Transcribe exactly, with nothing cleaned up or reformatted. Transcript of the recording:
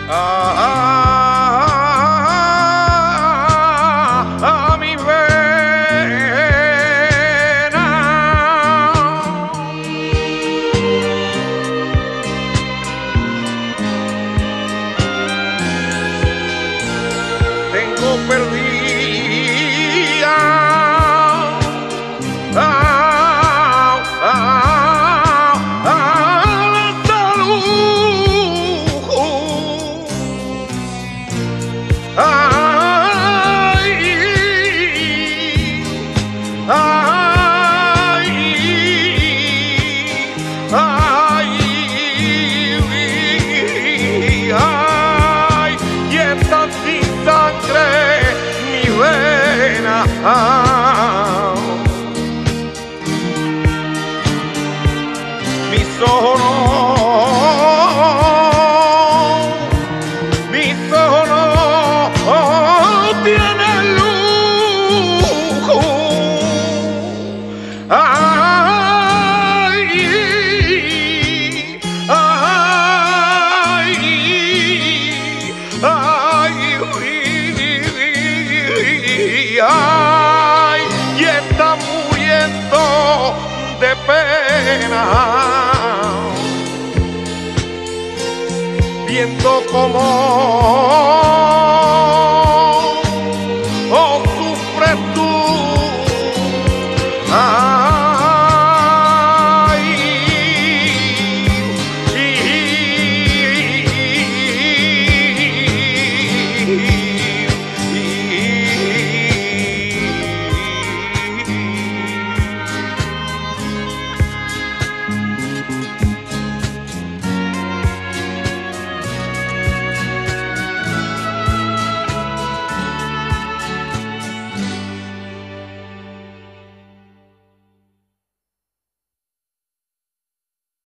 Ah, ah, ah, a mi vena. Tengo perdida ah, ah, ah, la salud. Ay, ay, ay, ay, y está sin sangre mi vena. Mis ojos no, mis ojos no tienen luz. Ay, ay, ay, ay, y está muriendo de pena, viendo como